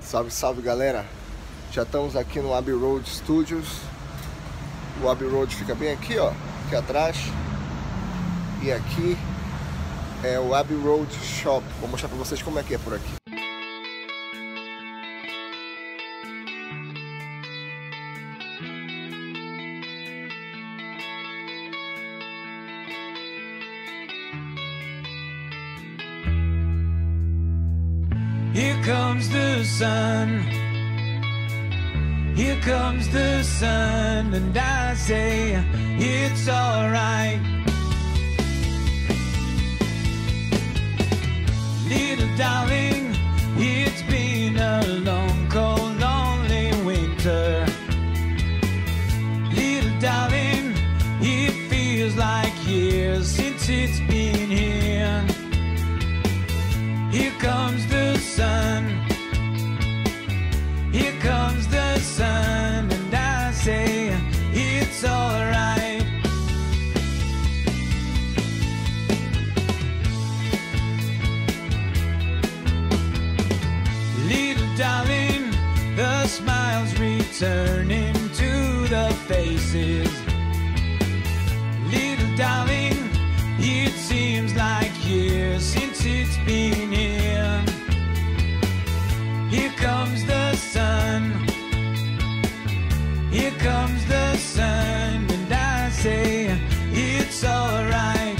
Salve, salve galera! Já estamos aqui no Abbey Road Studios. O Abbey Road fica bem aqui, ó, aqui atrás. E aqui é o Abbey Road Shop. Vou mostrar pra vocês como é que é por aqui. Here comes the sun, here comes the sun, and I say it's alright. Little darling, it's been a long, cold, lonely winter. Little darling, it feels like years since it's been here. Here comes the sun, here comes the sun, and I say it's alright. Little darling, the smiles returning to the faces. Little darling, it seems like years since it's been here. Here comes the sun, here comes the sun, and I say it's alright.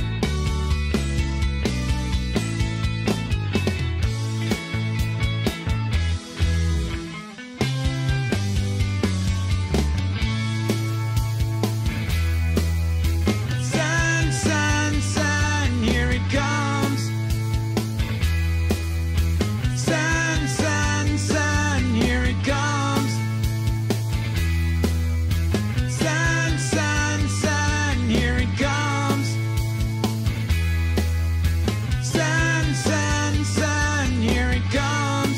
Sun, sun, sun, here it comes. Sun, sun, sun, here it comes. Sun, sun, sun, here it comes. Sun, sun, sun, here it comes.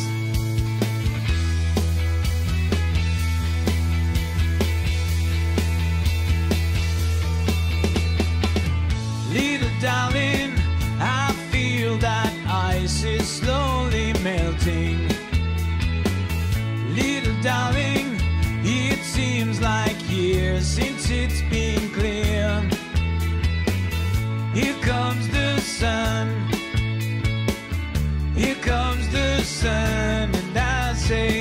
Little darling, I feel that ice is slowly melting. Little darling, it seems like years since it's been clear. Here comes the sun, here comes the sun, and I say